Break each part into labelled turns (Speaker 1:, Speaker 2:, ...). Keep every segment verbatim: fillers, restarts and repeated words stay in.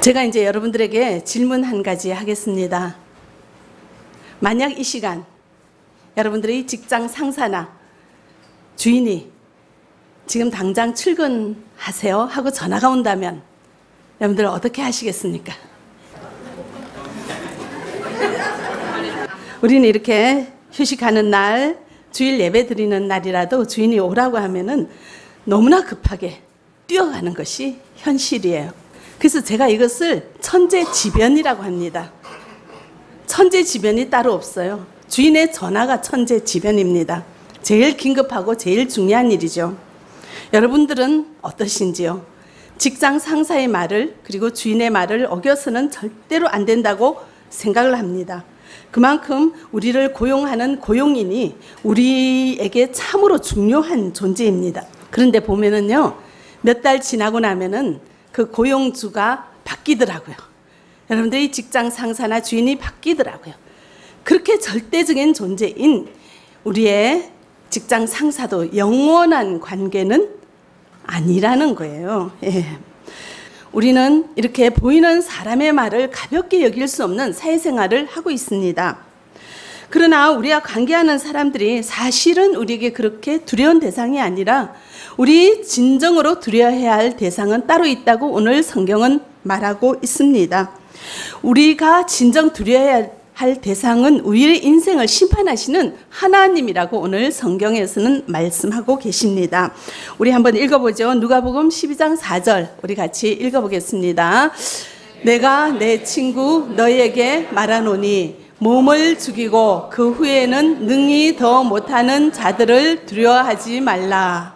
Speaker 1: 제가 이제 여러분들에게 질문 한 가지 하겠습니다. 만약 이 시간 여러분들의 직장 상사나 주인이 지금 당장 출근하세요 하고 전화가 온다면 여러분들 어떻게 하시겠습니까? 우리는 이렇게 휴식하는 날, 주일 예배 드리는 날이라도 주인이 오라고 하면은 너무나 급하게 뛰어가는 것이 현실이에요. 그래서 제가 이것을 천재지변이라고 합니다. 천재지변이 따로 없어요. 주인의 전화가 천재지변입니다. 제일 긴급하고 제일 중요한 일이죠. 여러분들은 어떠신지요? 직장 상사의 말을 그리고 주인의 말을 어겨서는 절대로 안 된다고 생각을 합니다. 그만큼 우리를 고용하는 고용인이 우리에게 참으로 중요한 존재입니다. 그런데 보면은요, 몇 달 지나고 나면은 그 고용주가 바뀌더라고요. 여러분들이 직장 상사나 주인이 바뀌더라고요. 그렇게 절대적인 존재인 우리의 직장 상사도 영원한 관계는 아니라는 거예요. 예. 우리는 이렇게 보이는 사람의 말을 가볍게 여길 수 없는 사회생활을 하고 있습니다. 그러나 우리와 관계하는 사람들이 사실은 우리에게 그렇게 두려운 대상이 아니라 우리 진정으로 두려워해야 할 대상은 따로 있다고 오늘 성경은 말하고 있습니다. 우리가 진정 두려워해야 할 대상은 우리의 인생을 심판하시는 하나님이라고 오늘 성경에서는 말씀하고 계십니다. 우리 한번 읽어보죠. 누가복음 십이 장 사 절 우리 같이 읽어보겠습니다. 내가 내 친구 너희에게 말하노니 몸을 죽이고 그 후에는 능히 더 못하는 자들을 두려워하지 말라.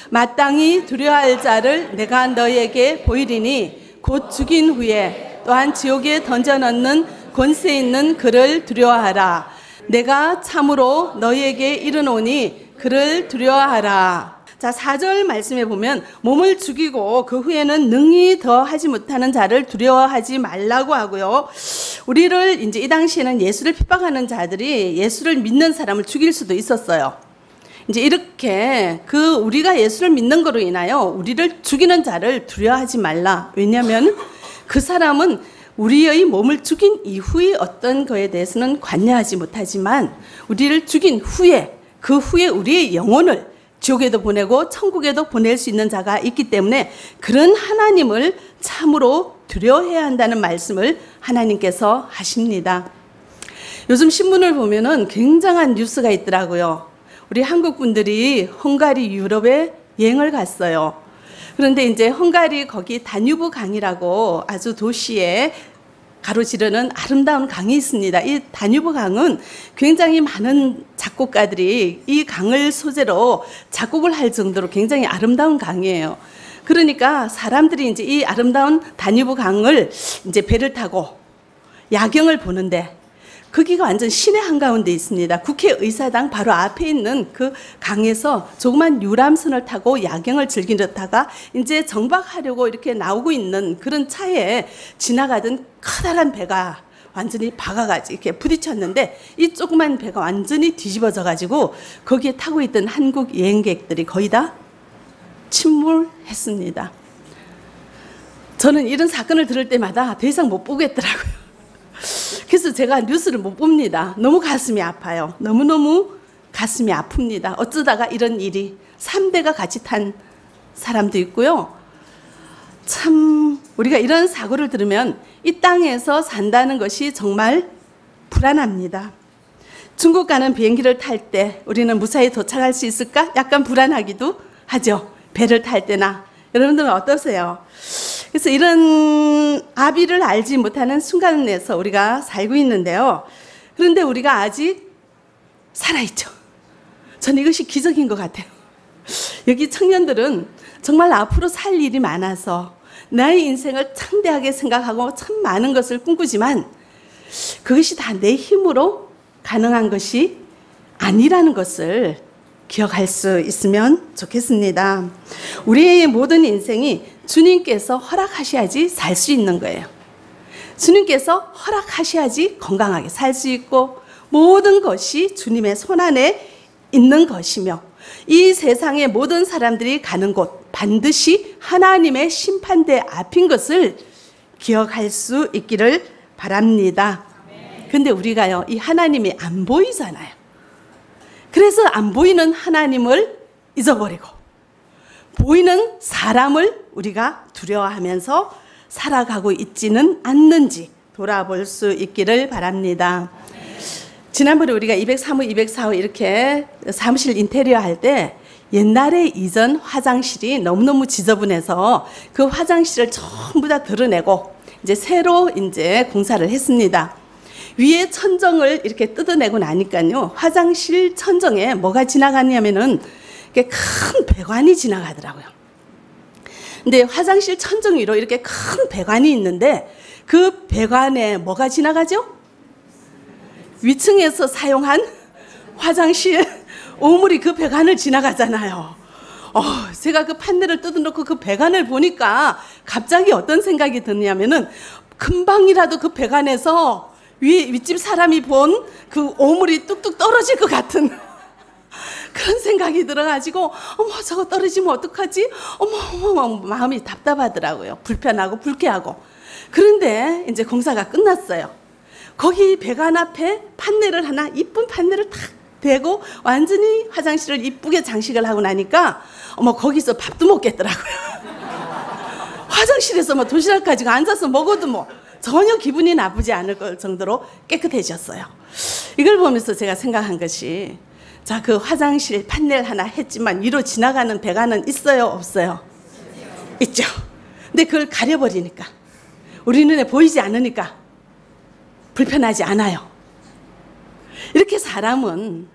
Speaker 1: 마땅히 두려워할 자를 내가 너희에게 보이리니 곧 죽인 후에 또한 지옥에 던져넣는 권세 있는 그를 두려워하라. 내가 참으로 너희에게 이르노니 그를 두려워하라. 자, 사 절 말씀에 보면 몸을 죽이고 그 후에는 능히 더 하지 못하는 자를 두려워하지 말라고 하고요. 우리를 이제 이 당시에는 예수를 핍박하는 자들이 예수를 믿는 사람을 죽일 수도 있었어요. 이제 이렇게 그 우리가 예수를 믿는 거로 인하여 우리를 죽이는 자를 두려워하지 말라. 왜냐하면 그 사람은 우리의 몸을 죽인 이후의 어떤 거에 대해서는 관여하지 못하지만 우리를 죽인 후에 그 후에 우리의 영혼을 지옥에도 보내고 천국에도 보낼 수 있는 자가 있기 때문에 그런 하나님을 참으로 두려워해야 한다는 말씀을 하나님께서 하십니다. 요즘 신문을 보면은 굉장한 뉴스가 있더라고요. 우리 한국 분들이 헝가리 유럽에 여행을 갔어요. 그런데 이제 헝가리 거기 다뉴브 강이라고 아주 도시에 가로지르는 아름다운 강이 있습니다. 이 다뉴브 강은 굉장히 많은 작곡가들이 이 강을 소재로 작곡을 할 정도로 굉장히 아름다운 강이에요. 그러니까 사람들이 이제 이 아름다운 다뉴브 강을 이제 배를 타고 야경을 보는데 거기가 완전 시내 한가운데 있습니다. 국회의사당 바로 앞에 있는 그 강에서 조그만 유람선을 타고 야경을 즐기다가 이제 정박하려고 이렇게 나오고 있는 그런 차에 지나가던 커다란 배가 완전히 박아가지고 이렇게 부딪혔는데 이 조그만 배가 완전히 뒤집어져가지고 거기에 타고 있던 한국 여행객들이 거의 다 침몰했습니다. 저는 이런 사건을 들을 때마다 더 이상 못 보겠더라고요. 그래서 제가 뉴스를 못 봅니다. 너무 가슴이 아파요. 너무너무 가슴이 아픕니다. 어쩌다가 이런 일이 삼 대가 같이 탄 사람도 있고요. 참 우리가 이런 사고를 들으면 이 땅에서 산다는 것이 정말 불안합니다. 중국 가는 비행기를 탈 때 우리는 무사히 도착할 수 있을까? 약간 불안하기도 하죠. 배를 탈 때나. 여러분들은 어떠세요? 그래서 이런 아비를 알지 못하는 순간에서 우리가 살고 있는데요. 그런데 우리가 아직 살아있죠. 저는 이것이 기적인 것 같아요. 여기 청년들은 정말 앞으로 살 일이 많아서 나의 인생을 창대하게 생각하고 참 많은 것을 꿈꾸지만 그것이 다 내 힘으로 가능한 것이 아니라는 것을 기억할 수 있으면 좋겠습니다. 우리의 모든 인생이 주님께서 허락하셔야지 살 수 있는 거예요. 주님께서 허락하셔야지 건강하게 살 수 있고 모든 것이 주님의 손안에 있는 것이며 이 세상의 모든 사람들이 가는 곳 반드시 하나님의 심판대 앞인 것을 기억할 수 있기를 바랍니다. 근데 우리가요, 이 하나님이 안 보이잖아요. 그래서 안 보이는 하나님을 잊어버리고 보이는 사람을 우리가 두려워하면서 살아가고 있지는 않는지 돌아볼 수 있기를 바랍니다. 지난번에 우리가 이백삼 호, 이백사 호 이렇게 사무실 인테리어 할 때 옛날에 이전 화장실이 너무너무 지저분해서 그 화장실을 전부 다 드러내고 이제 새로 이제 공사를 했습니다. 위에 천정을 이렇게 뜯어내고 나니까요, 화장실 천정에 뭐가 지나갔냐면은 이렇게 큰 배관이 지나가더라고요. 근데 화장실 천정 위로 이렇게 큰 배관이 있는데 그 배관에 뭐가 지나가죠? 위층에서 사용한 화장실 오물이 그 배관을 지나가잖아요. 어, 제가 그 판넬을 뜯어놓고 그 배관을 보니까 갑자기 어떤 생각이 드냐면은 금방이라도 그 배관에서 위, 윗집 사람이 본 그 오물이 뚝뚝 떨어질 것 같은 그런 생각이 들어가지고 어머 저거 떨어지면 어떡하지? 어머 어머 마음이 답답하더라고요. 불편하고 불쾌하고. 그런데 이제 공사가 끝났어요. 거기 배관 앞에 판넬을 하나 이쁜 판넬을 탁 대고 완전히 화장실을 이쁘게 장식을 하고 나니까 어머 거기서 밥도 먹겠더라고요. 화장실에서 뭐 도시락 가지고 앉아서 먹어도 뭐 전혀 기분이 나쁘지 않을 걸 정도로 깨끗해졌어요. 이걸 보면서 제가 생각한 것이, 자, 그 화장실 판넬 하나 했지만 위로 지나가는 배관은 있어요, 없어요? 있죠. 근데 그걸 가려버리니까, 우리 눈에 보이지 않으니까 불편하지 않아요. 이렇게 사람은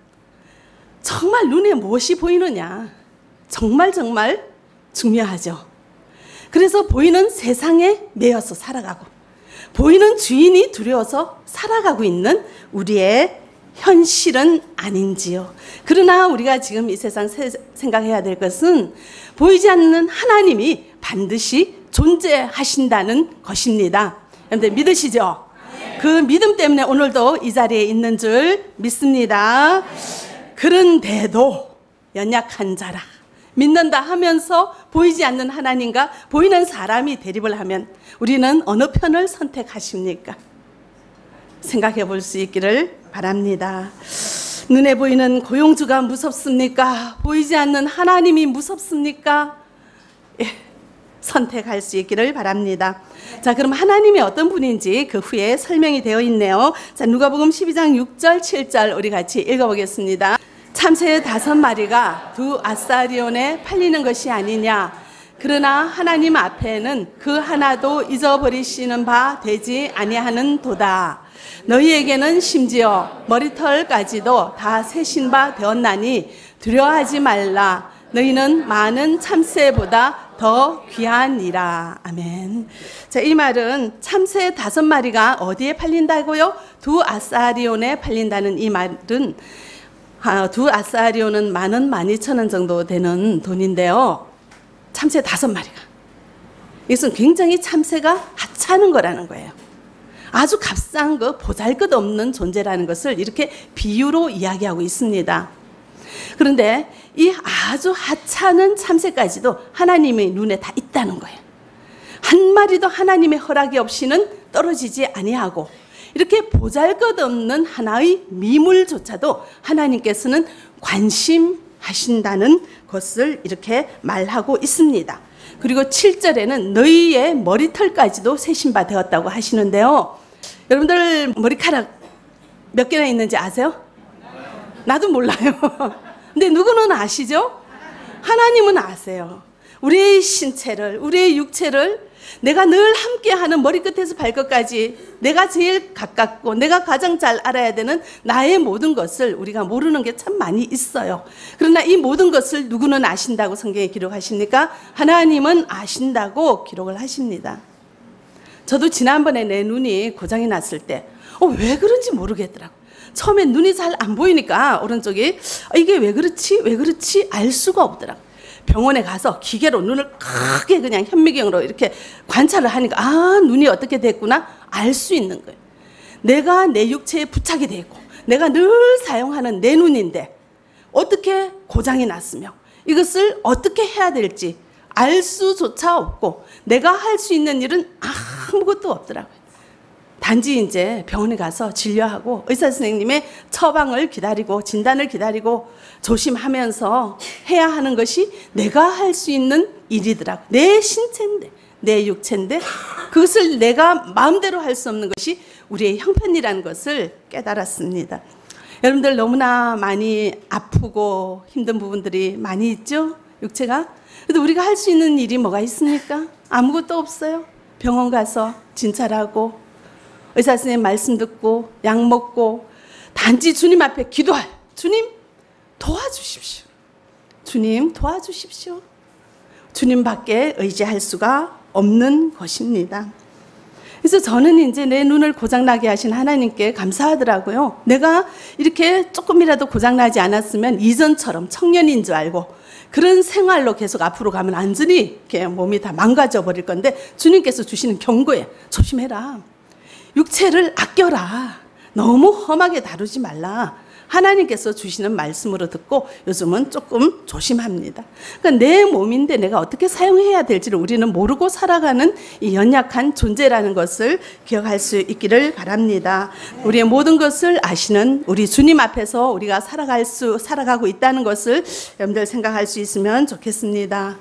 Speaker 1: 정말 눈에 무엇이 보이느냐, 정말 정말 중요하죠. 그래서 보이는 세상에 매여서 살아가고 보이는 주인이 두려워서 살아가고 있는 우리의 현실은 아닌지요. 그러나 우리가 지금 이 세상 생각해야 될 것은 보이지 않는 하나님이 반드시 존재하신다는 것입니다. 여러분들 믿으시죠? 그 믿음 때문에 오늘도 이 자리에 있는 줄 믿습니다. 그런데도 연약한 자라 믿는다 하면서 보이지 않는 하나님과 보이는 사람이 대립을 하면 우리는 어느 편을 선택하십니까? 생각해 볼 수 있기를 바랍니다. 눈에 보이는 고용주가 무섭습니까? 보이지 않는 하나님이 무섭습니까? 예, 선택할 수 있기를 바랍니다. 자, 그럼 하나님이 어떤 분인지 그 후에 설명이 되어 있네요. 자, 누가복음 십이 장 육 절 칠 절 우리 같이 읽어보겠습니다. 참새 다섯 마리가 두 아사리온에 팔리는 것이 아니냐. 그러나 하나님 앞에는 그 하나도 잊어버리시는 바 되지 아니하는 도다. 너희에게는 심지어 머리털까지도 다 세신 바 되었나니 두려워하지 말라. 너희는 많은 참새보다 더 귀하니라. 아멘. 자, 이 말은 참새 다섯 마리가 어디에 팔린다고요? 두 아사리온에 팔린다는 이 말은, 아, 두 아사리온은 만 원, 만 이천 원 정도 되는 돈인데요. 참새 다섯 마리가. 이것은 굉장히 참새가 하찮은 거라는 거예요. 아주 값싼 거, 보잘것없는 존재라는 것을 이렇게 비유로 이야기하고 있습니다. 그런데 이 아주 하찮은 참새까지도 하나님의 눈에 다 있다는 거예요. 한 마리도 하나님의 허락이 없이는 떨어지지 아니하고, 이렇게 보잘것없는 하나의 미물조차도 하나님께서는 관심하신다는 것을 이렇게 말하고 있습니다. 그리고 칠 절에는 너희의 머리털까지도 세신 바 되었다고 하시는데요. 여러분들 머리카락 몇 개나 있는지 아세요? 나도 몰라요. 근데 누구는 아시죠? 하나님은 아세요. 우리의 신체를, 우리의 육체를 내가 늘 함께하는 머리끝에서 발끝까지 내가 제일 가깝고 내가 가장 잘 알아야 되는 나의 모든 것을 우리가 모르는 게 참 많이 있어요. 그러나 이 모든 것을 누구는 아신다고 성경에 기록하십니까? 하나님은 아신다고 기록을 하십니다. 저도 지난번에 내 눈이 고장이 났을 때 어, 왜 그런지 모르겠더라고요. 처음에 눈이 잘 안 보이니까 오른쪽이 어, 이게 왜 그렇지? 왜 그렇지? 알 수가 없더라고요. 병원에 가서 기계로 눈을 크게 그냥 현미경으로 이렇게 관찰을 하니까 아, 눈이 어떻게 됐구나 알 수 있는 거예요. 내가 내 육체에 부착이 돼 있고 내가 늘 사용하는 내 눈인데 어떻게 고장이 났으며 이것을 어떻게 해야 될지 알 수조차 없고 내가 할 수 있는 일은 아무것도 없더라고요. 단지 이제 병원에 가서 진료하고 의사 선생님의 처방을 기다리고 진단을 기다리고 조심하면서 해야 하는 것이 내가 할 수 있는 일이더라고요. 내 신체인데, 내 육체인데 그것을 내가 마음대로 할 수 없는 것이 우리의 형편이라는 것을 깨달았습니다. 여러분들 너무나 많이 아프고 힘든 부분들이 많이 있죠? 육체가. 근데 우리가 할 수 있는 일이 뭐가 있습니까? 아무것도 없어요. 병원 가서 진찰하고 의사 선생님 말씀 듣고 약 먹고 단지 주님 앞에 기도할. 주님 도와주십시오. 주님 도와주십시오. 주님밖에 의지할 수가 없는 것입니다. 그래서 저는 이제 내 눈을 고장나게 하신 하나님께 감사하더라고요. 내가 이렇게 조금이라도 고장나지 않았으면 이전처럼 청년인 줄 알고 그런 생활로 계속 앞으로 가면 완전히 이렇게 몸이 다 망가져 버릴 건데 주님께서 주시는 경고에 조심해라. 육체를 아껴라. 너무 험하게 다루지 말라. 하나님께서 주시는 말씀으로 듣고 요즘은 조금 조심합니다. 그러니까 내 몸인데 내가 어떻게 사용해야 될지를 우리는 모르고 살아가는 이 연약한 존재라는 것을 기억할 수 있기를 바랍니다. 우리의 모든 것을 아시는 우리 주님 앞에서 우리가 살아갈 수, 살아가고 있다는 것을 여러분들 생각할 수 있으면 좋겠습니다.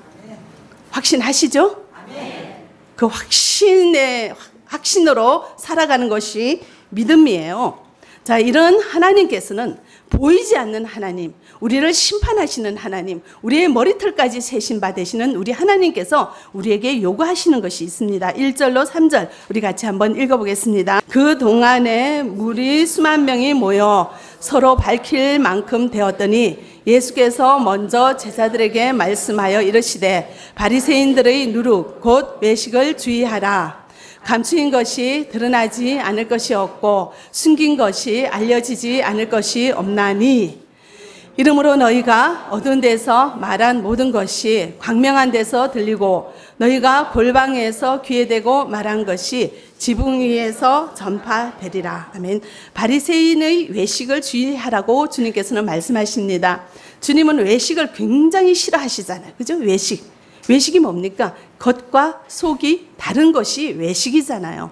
Speaker 1: 확신하시죠? 그 확신의 확신으로 살아가는 것이 믿음이에요. 자, 이런 하나님께서는 보이지 않는 하나님, 우리를 심판하시는 하나님, 우리의 머리털까지 세신 바 되시는 우리 하나님께서 우리에게 요구하시는 것이 있습니다. 일 절로 삼 절 우리 같이 한번 읽어보겠습니다. 그 동안에 무리 수만 명이 모여 서로 밝힐 만큼 되었더니 예수께서 먼저 제자들에게 말씀하여 이르시되 바리새인들의 누룩 곧 외식을 주의하라. 감추인 것이 드러나지 않을 것이 없고 숨긴 것이 알려지지 않을 것이 없나니 이러므로 너희가 어두운 데서 말한 모든 것이 광명한 데서 들리고 너희가 골방에서 귀에 대고 말한 것이 지붕 위에서 전파되리라. 아멘. 바리새인의 외식을 주의하라고 주님께서는 말씀하십니다. 주님은 외식을 굉장히 싫어하시잖아요. 그죠? 외식. 외식이 뭡니까? 겉과 속이 다른 것이 외식이잖아요.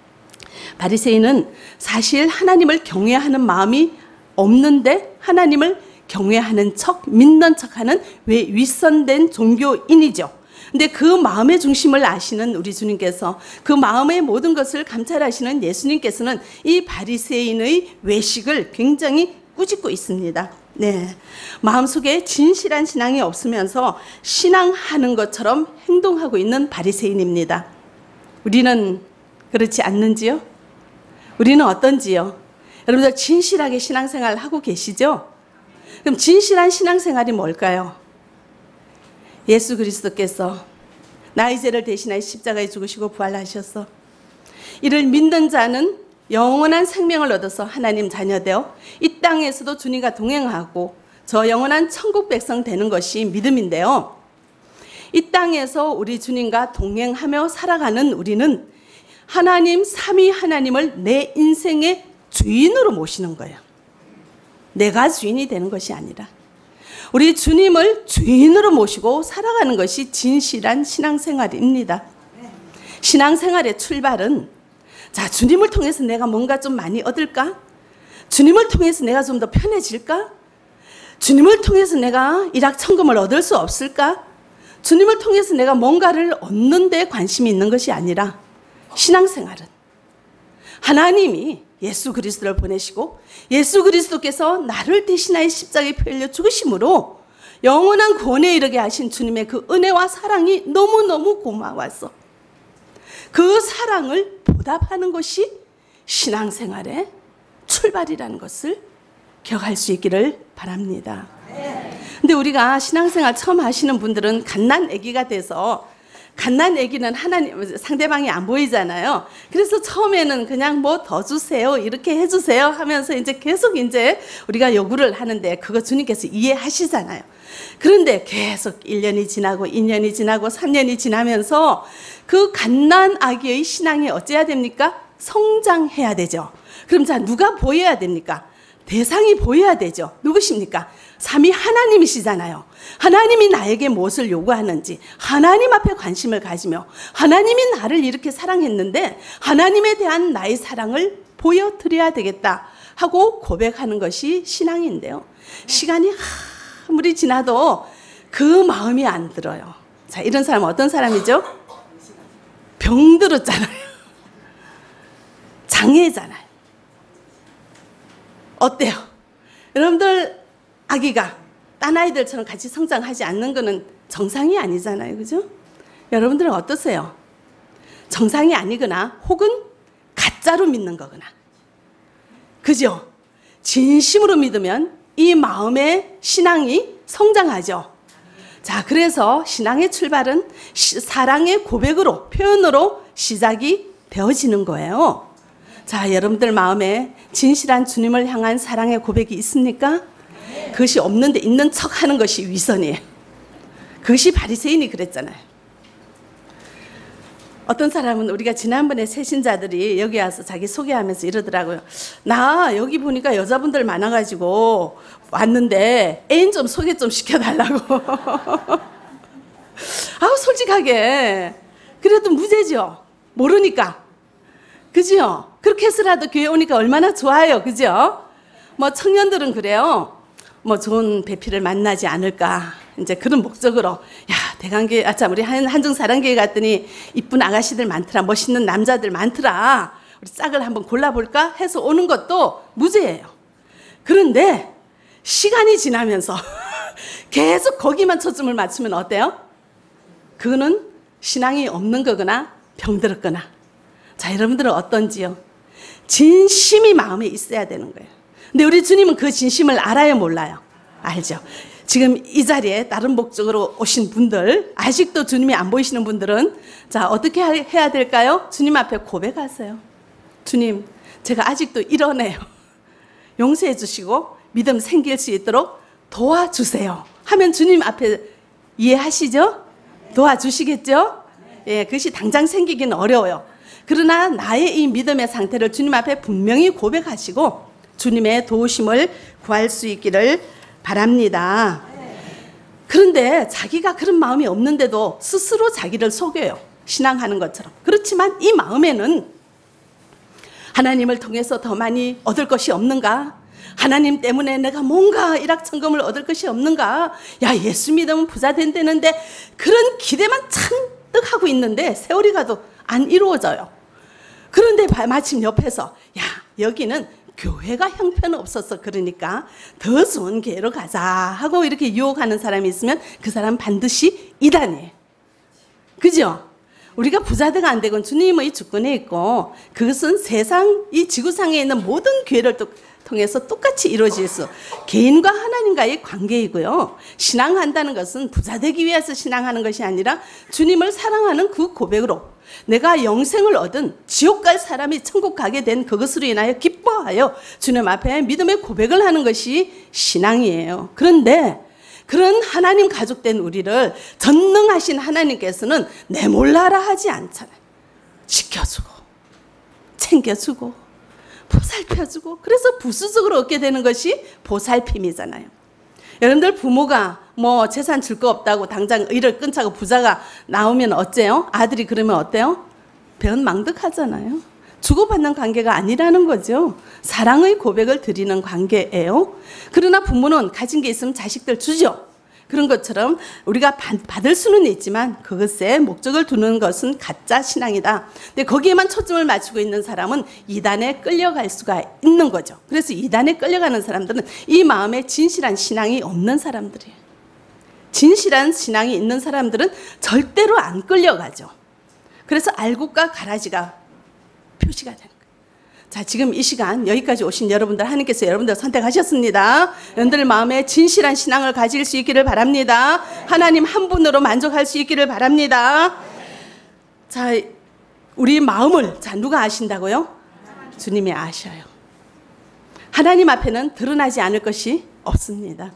Speaker 1: 바리새인은 사실 하나님을 경외하는 마음이 없는데 하나님을 경외하는 척, 믿는 척하는 윗선된 종교인이죠. 근데 그 마음의 중심을 아시는 우리 주님께서 그 마음의 모든 것을 감찰하시는 예수님께서는 이 바리새인의 외식을 굉장히 꾸짖고 있습니다. 네, 마음속에 진실한 신앙이 없으면서 신앙하는 것처럼 행동하고 있는 바리새인입니다. 우리는 그렇지 않는지요? 우리는 어떤지요? 여러분들 진실하게 신앙생활 하고 계시죠? 그럼 진실한 신앙생활이 뭘까요? 예수 그리스도께서 나의 죄를 대신하여 십자가에 죽으시고 부활하셔서 이를 믿는 자는 영원한 생명을 얻어서 하나님 자녀되어 이 땅에서도 주님과 동행하고 저 영원한 천국 백성 되는 것이 믿음인데요. 이 땅에서 우리 주님과 동행하며 살아가는 우리는 하나님 삼위 하나님을 내 인생의 주인으로 모시는 거예요. 내가 주인이 되는 것이 아니라 우리 주님을 주인으로 모시고 살아가는 것이 진실한 신앙생활입니다. 신앙생활의 출발은 자, 주님을 통해서 내가 뭔가 좀 많이 얻을까? 주님을 통해서 내가 좀 더 편해질까? 주님을 통해서 내가 일확천금을 얻을 수 없을까? 주님을 통해서 내가 뭔가를 얻는 데 관심이 있는 것이 아니라 신앙생활은 하나님이 예수 그리스도를 보내시고 예수 그리스도께서 나를 대신하여 십자가에 피 흘려 죽으심으로 영원한 구원에 이르게 하신 주님의 그 은혜와 사랑이 너무너무 고마워서 그 사랑을 보답하는 것이 신앙생활의 출발이라는 것을 기억할 수 있기를 바랍니다. 근데 우리가 신앙생활 처음 하시는 분들은 갓난 아기가 돼서 갓난 아기는 하나님 상대방이 안 보이잖아요. 그래서 처음에는 그냥 뭐 더 주세요, 이렇게 해주세요 하면서 이제 계속 이제 우리가 요구를 하는데 그거 주님께서 이해하시잖아요. 그런데 계속 일 년이 지나고 이 년이 지나고 삼 년이 지나면서 그 갓난 아기의 신앙이 어째야 됩니까? 성장해야 되죠. 그럼 자 누가 보여야 됩니까? 대상이 보여야 되죠. 누구십니까? 삼위 하나님이시잖아요. 하나님이 나에게 무엇을 요구하는지 하나님 앞에 관심을 가지며 하나님이 나를 이렇게 사랑했는데 하나님에 대한 나의 사랑을 보여드려야 되겠다 하고 고백하는 것이 신앙인데요. 시간이 아무리 지나도 그 마음이 안 들어요. 자, 이런 사람은 어떤 사람이죠? 병들었잖아요. 장애잖아요. 어때요? 여러분들 아기가 딴 아이들처럼 같이 성장하지 않는 것은 정상이 아니잖아요. 그죠? 여러분들은 어떠세요? 정상이 아니거나 혹은 가짜로 믿는 거거나. 그죠? 진심으로 믿으면 이 마음의 신앙이 성장하죠. 자, 그래서 신앙의 출발은 시, 사랑의 고백으로, 표현으로 시작이 되어지는 거예요. 자, 여러분들 마음에 진실한 주님을 향한 사랑의 고백이 있습니까? 그것이 없는데 있는 척 하는 것이 위선이에요. 그것이 바리새인이 그랬잖아요. 어떤 사람은 우리가 지난번에 새신자들이 여기 와서 자기 소개하면서 이러더라고요. 나 여기 보니까 여자분들 많아가지고 왔는데 애인 좀 소개 좀 시켜달라고. 아우 솔직하게 그래도 무죄죠. 모르니까. 그죠? 그렇게 해서라도 교회 오니까 얼마나 좋아요. 그죠? 뭐 청년들은 그래요. 뭐 좋은 배필을 만나지 않을까. 이제 그런 목적으로 야 대강교회 아참 우리 한, 한중사랑교회 갔더니 이쁜 아가씨들 많더라. 멋있는 남자들 많더라. 우리 짝을 한번 골라볼까 해서 오는 것도 무죄예요. 그런데 시간이 지나면서 계속 거기만 초점을 맞추면 어때요? 그거는 신앙이 없는 거거나 병들었거나. 자, 여러분들은 어떤지요? 진심이 마음에 있어야 되는 거예요. 근데 우리 주님은 그 진심을 알아요, 몰라요? 알죠. 지금 이 자리에 다른 목적으로 오신 분들, 아직도 주님이 안 보이시는 분들은 자, 어떻게 해야 될까요? 주님 앞에 고백하세요. 주님, 제가 아직도 이러네요. 용서해 주시고 믿음 생길 수 있도록 도와주세요. 하면 주님 앞에 이해하시죠? 도와주시겠죠? 예, 그것이 당장 생기기는 어려워요. 그러나 나의 이 믿음의 상태를 주님 앞에 분명히 고백하시고 주님의 도우심을 구할 수 있기를 바랍니다. 그런데 자기가 그런 마음이 없는데도 스스로 자기를 속여요. 신앙하는 것처럼. 그렇지만 이 마음에는 하나님을 통해서 더 많이 얻을 것이 없는가? 하나님 때문에 내가 뭔가 일확천금을 얻을 것이 없는가? 야, 예수 믿으면 부자 된다는데 그런 기대만 잔뜩 하고 있는데 세월이 가도 안 이루어져요. 그런데 마침 옆에서 야, 여기는 교회가 형편없어서 그러니까 더 좋은 교회로 가자 하고 이렇게 유혹하는 사람이 있으면 그 사람은 반드시 이단이에요. 그죠? 우리가 부자되가 안 되건 주님의 주권에 있고 그것은 세상 이 지구상에 있는 모든 교회를 또 통해서 똑같이 이루어질 수 개인과 하나님과의 관계이고요. 신앙한다는 것은 부자되기 위해서 신앙하는 것이 아니라 주님을 사랑하는 그 고백으로 내가 영생을 얻은 지옥 갈 사람이 천국 가게 된 그것으로 인하여 기뻐하여 주님 앞에 믿음의 고백을 하는 것이 신앙이에요. 그런데 그런 하나님 가족된 우리를 전능하신 하나님께서는 내몰라라 하지 않잖아요. 지켜주고 챙겨주고 보살펴주고 그래서 부수적으로 얻게 되는 것이 보살핌이잖아요. 여러분들 부모가 뭐 재산 줄 거 없다고 당장 일을 끊자고 부자가 나오면 어째요? 아들이 그러면 어때요? 변망덕하잖아요. 주고받는 관계가 아니라는 거죠. 사랑의 고백을 드리는 관계예요. 그러나 부모는 가진 게 있으면 자식들 주죠. 그런 것처럼 우리가 받을 수는 있지만 그것에 목적을 두는 것은 가짜 신앙이다. 근데 거기에만 초점을 맞추고 있는 사람은 이단에 끌려갈 수가 있는 거죠. 그래서 이단에 끌려가는 사람들은 이 마음에 진실한 신앙이 없는 사람들이에요. 진실한 신앙이 있는 사람들은 절대로 안 끌려가죠. 그래서 알곡과 가라지가 표시가 되는 거예요. 자, 지금 이 시간 여기까지 오신 여러분들 하나님께서 여러분들 선택하셨습니다. 여러분들 마음에 진실한 신앙을 가질 수 있기를 바랍니다. 하나님 한 분으로 만족할 수 있기를 바랍니다. 자, 우리 마음을 자 누가 아신다고요? 주님이 아셔요. 하나님 앞에는 드러나지 않을 것이 없습니다.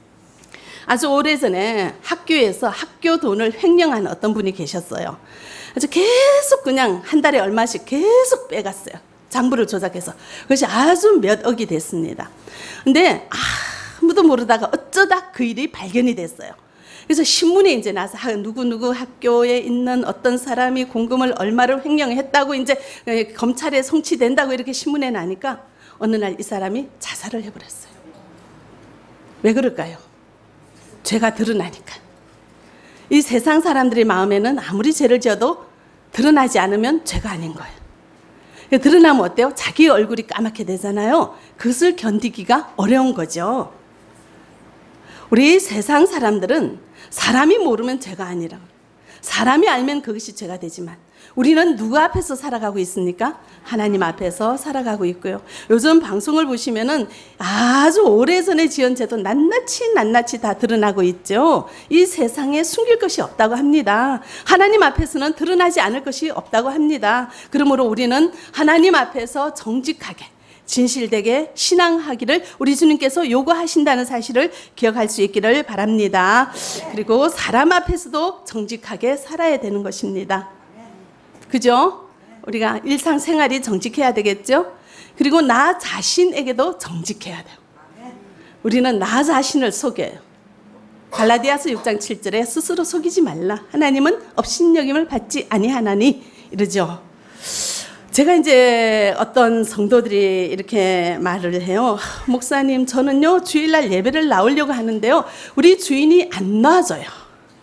Speaker 1: 아주 오래전에 학교에서 학교 돈을 횡령한 어떤 분이 계셨어요. 아주 계속 그냥 한 달에 얼마씩 계속 빼갔어요. 장부를 조작해서. 그것이 아주 몇 억이 됐습니다. 근데 아무도 모르다가 어쩌다 그 일이 발견이 됐어요. 그래서 신문에 이제 나서 누구누구 학교에 있는 어떤 사람이 공금을 얼마를 횡령했다고 이제 검찰에 송치된다고 이렇게 신문에 나니까 어느 날 이 사람이 자살을 해버렸어요. 왜 그럴까요? 죄가 드러나니까. 이 세상 사람들의 마음에는 아무리 죄를 지어도 드러나지 않으면 죄가 아닌 거예요. 드러나면 어때요? 자기 얼굴이 까맣게 되잖아요. 그것을 견디기가 어려운 거죠. 우리 세상 사람들은 사람이 모르면 죄가 아니라 사람이 알면 그것이 죄가 되지만 우리는 누구 앞에서 살아가고 있습니까? 하나님 앞에서 살아가고 있고요. 요즘 방송을 보시면은 아주 오래전에 지은 죄도 낱낱이 낱낱이 다 드러나고 있죠. 이 세상에 숨길 것이 없다고 합니다. 하나님 앞에서는 드러나지 않을 것이 없다고 합니다. 그러므로 우리는 하나님 앞에서 정직하게 진실되게 신앙하기를 우리 주님께서 요구하신다는 사실을 기억할 수 있기를 바랍니다. 그리고 사람 앞에서도 정직하게 살아야 되는 것입니다. 그죠? 우리가 일상생활이 정직해야 되겠죠? 그리고 나 자신에게도 정직해야 돼요. 우리는 나 자신을 속여요. 갈라디아서 육 장 칠 절에 스스로 속이지 말라. 하나님은 업신여김을 받지 아니하나니 이러죠. 제가 이제 어떤 성도들이 이렇게 말을 해요. 목사님, 저는요 주일날 예배를 나오려고 하는데요 우리 주인이 안 놔줘요.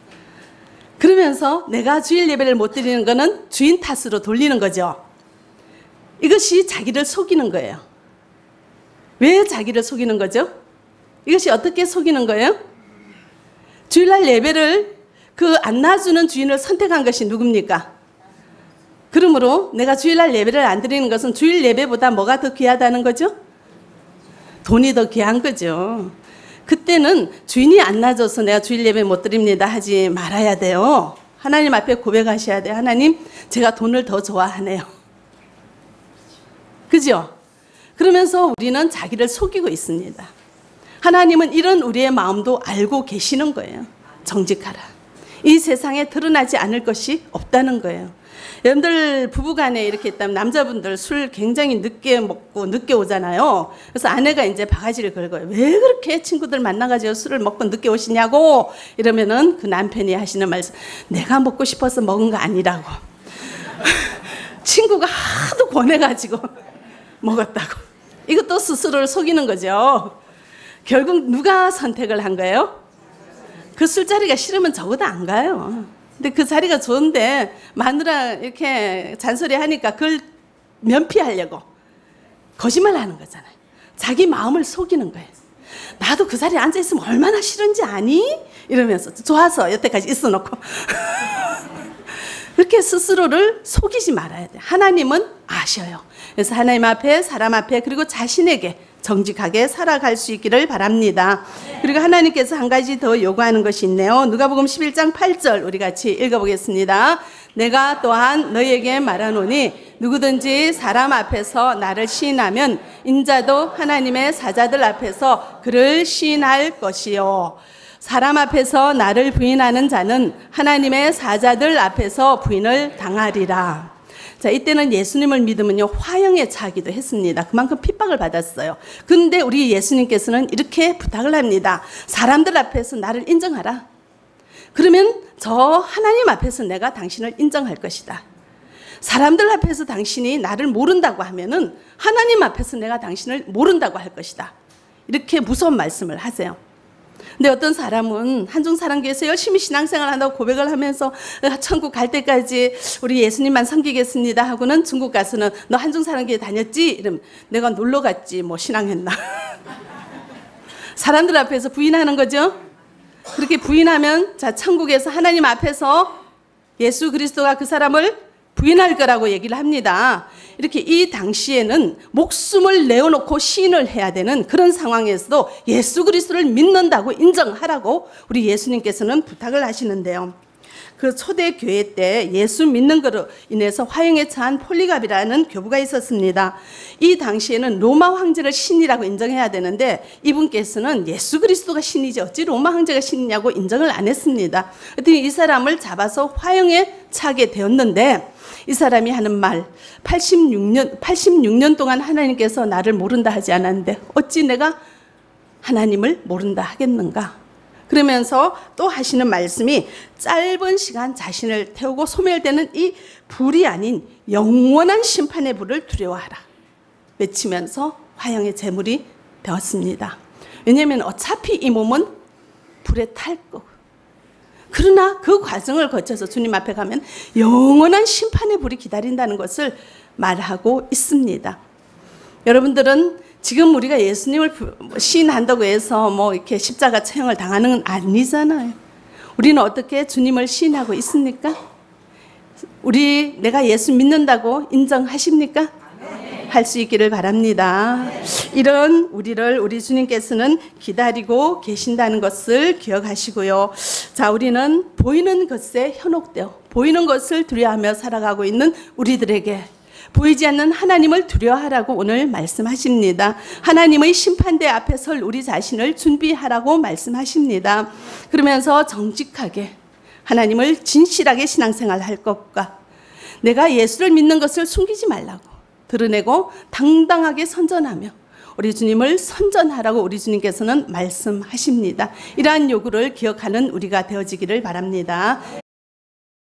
Speaker 1: 그러면서 내가 주일 예배를 못 드리는 거는 주인 탓으로 돌리는 거죠. 이것이 자기를 속이는 거예요. 왜 자기를 속이는 거죠? 이것이 어떻게 속이는 거예요? 주일날 예배를 그 안 놔주는 주인을 선택한 것이 누굽니까? 그러므로 내가 주일날 예배를 안 드리는 것은 주일 예배보다 뭐가 더 귀하다는 거죠? 돈이 더 귀한 거죠. 그때는 주인이 안 놔줘서 내가 주일 예배 못 드립니다 하지 말아야 돼요. 하나님 앞에 고백하셔야 돼요. 하나님, 제가 돈을 더 좋아하네요. 그죠? 그러면서 우리는 자기를 속이고 있습니다. 하나님은 이런 우리의 마음도 알고 계시는 거예요. 정직하라. 이 세상에 드러나지 않을 것이 없다는 거예요. 여러분들 부부간에 이렇게 있다면 남자분들 술 굉장히 늦게 먹고 늦게 오잖아요. 그래서 아내가 이제 바가지를 긁어요. 왜 그렇게 친구들 만나가지고 술을 먹고 늦게 오시냐고. 이러면은 그 남편이 하시는 말씀, 내가 먹고 싶어서 먹은 거 아니라고. 친구가 하도 권해가지고 먹었다고. 이것도 스스로를 속이는 거죠. 결국 누가 선택을 한 거예요? 그 술자리가 싫으면 적어도 안 가요. 근데 그 자리가 좋은데 마누라 이렇게 잔소리 하니까 그걸 면피하려고 거짓말 하는 거잖아요. 자기 마음을 속이는 거예요. 나도 그 자리에 앉아있으면 얼마나 싫은지 아니? 이러면서 좋아서 여태까지 있어놓고 그렇게 스스로를 속이지 말아야 돼요. 하나님은 아셔요. 그래서 하나님 앞에 사람 앞에 그리고 자신에게 정직하게 살아갈 수 있기를 바랍니다. 그리고 하나님께서 한 가지 더 요구하는 것이 있네요. 누가복음 십일 장 팔 절 우리 같이 읽어보겠습니다. 내가 또한 너희에게 말하노니 누구든지 사람 앞에서 나를 시인하면 인자도 하나님의 사자들 앞에서 그를 시인할 것이요. 사람 앞에서 나를 부인하는 자는 하나님의 사자들 앞에서 부인을 당하리라. 자, 이때는 예수님을 믿으면요 화형에 처하기도 했습니다. 그만큼 핍박을 받았어요. 그런데 우리 예수님께서는 이렇게 부탁을 합니다. 사람들 앞에서 나를 인정하라. 그러면 저 하나님 앞에서 내가 당신을 인정할 것이다. 사람들 앞에서 당신이 나를 모른다고 하면은 하나님 앞에서 내가 당신을 모른다고 할 것이다. 이렇게 무서운 말씀을 하세요. 근데 어떤 사람은 한중사랑교회에서 열심히 신앙생활 한다고 고백을 하면서 천국 갈 때까지 우리 예수님만 섬기겠습니다 하고는 중국 가서는 너 한중사랑교회 다녔지? 이러면 내가 놀러 갔지 뭐 신앙했나. 사람들 앞에서 부인하는 거죠. 그렇게 부인하면 자 천국에서 하나님 앞에서 예수 그리스도가 그 사람을 부인할 거라고 얘기를 합니다. 이렇게 이 당시에는 목숨을 내어놓고 시인을 해야 되는 그런 상황에서도 예수 그리스도를 믿는다고 인정하라고 우리 예수님께서는 부탁을 하시는데요. 그 초대 교회 때 예수 믿는 것으로 인해서 화형에 처한 폴리갑이라는 교부가 있었습니다. 이 당시에는 로마 황제를 신이라고 인정해야 되는데 이분께서는 예수 그리스도가 신이지 어찌 로마 황제가 신이냐고 인정을 안 했습니다. 그랬더니 이 사람을 잡아서 화형에 처하게 되었는데 이 사람이 하는 말, 팔십육 년, 팔십육 년 동안 하나님께서 나를 모른다 하지 않았는데 어찌 내가 하나님을 모른다 하겠는가? 그러면서 또 하시는 말씀이 짧은 시간 자신을 태우고 소멸되는 이 불이 아닌 영원한 심판의 불을 두려워하라 외치면서 화형의 제물이 되었습니다. 왜냐하면 어차피 이 몸은 불에 탈 거고, 그러나 그 과정을 거쳐서 주님 앞에 가면 영원한 심판의 불이 기다린다는 것을 말하고 있습니다. 여러분들은 지금 우리가 예수님을 시인한다고 해서 뭐 이렇게 십자가 처형을 당하는 건 아니잖아요. 우리는 어떻게 주님을 시인하고 있습니까? 우리 내가 예수 믿는다고 인정하십니까? 할 수 있기를 바랍니다. 이런 우리를 우리 주님께서는 기다리고 계신다는 것을 기억하시고요. 자, 우리는 보이는 것에 현혹되어 보이는 것을 두려워하며 살아가고 있는 우리들에게 보이지 않는 하나님을 두려워하라고 오늘 말씀하십니다. 하나님의 심판대 앞에 설 우리 자신을 준비하라고 말씀하십니다. 그러면서 정직하게 하나님을 진실하게 신앙생활 할 것과 내가 예수를 믿는 것을 숨기지 말라고 드러내고 당당하게 선전하며 우리 주님을 선전하라고 우리 주님께서는 말씀하십니다. 이러한 요구를 기억하는 우리가 되어지기를 바랍니다.